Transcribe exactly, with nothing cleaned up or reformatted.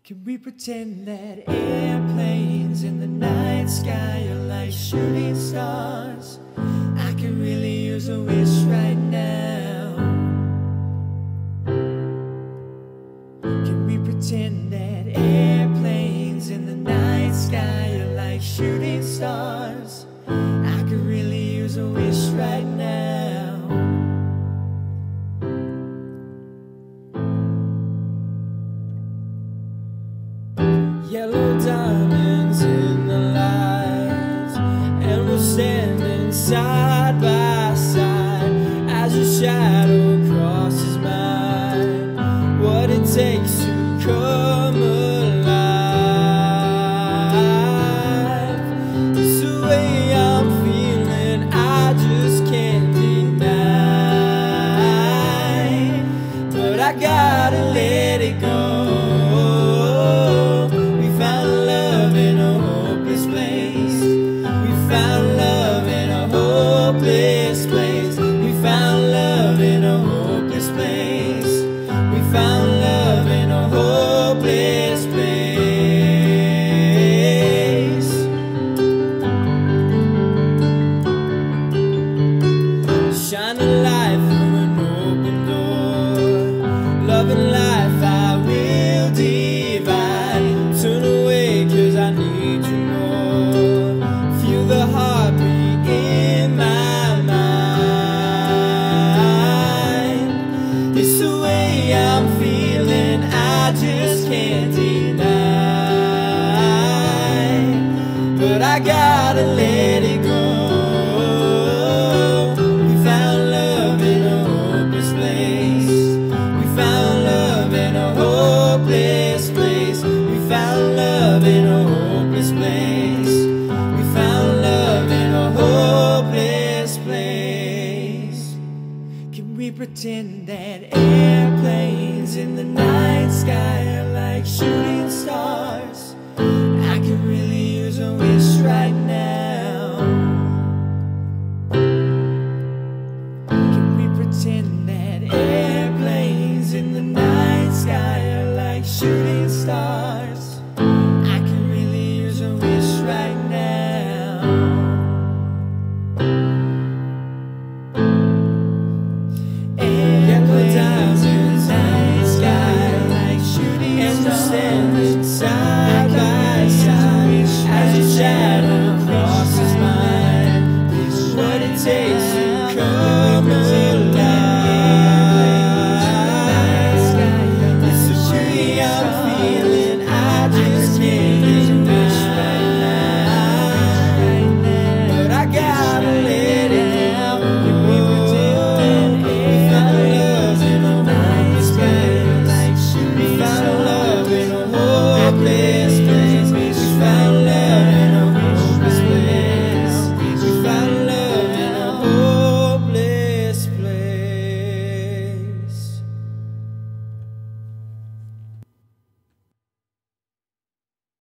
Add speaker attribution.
Speaker 1: Can we pretend that airplanes in the night sky are like shooting stars? I could really use a wish right now. Can we pretend that airplanes in the night sky are like shooting stars? I could really use a wish right now. Yellow diamonds in the lights, and we're standing side by side as your shadow crosses mine. What it takes to come alive is the way I'm feeling, I just can't deny. But I gotta let it go. Hopeless place. We found love in a hopeless place. We found love in a hopeless place. Shine a light through an open door. Love and life I will divide. Turn away cause I need you more. Feel the heartbeat in my I'm feeling, I just can't deny. But I gotta let it go. We found love in a hopeless place. We found love in a hopeless place. We found love in a hopeless place. We found love in a hopeless place. Can we pretend that airplanes in the night sky are like shooting stars? I could really use a wish right now. Can we pretend that airplanes in the night sky are like shooting stars? I could really use a wish right now. Standing side by side as your shadow crosses mine. What it takes to come alive. It's the way I'm feeling.